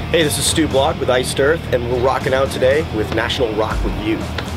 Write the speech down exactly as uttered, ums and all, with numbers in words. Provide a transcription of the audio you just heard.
Hey, this is Stu Block with Iced Earth, and we're rocking out today with National Rock With You.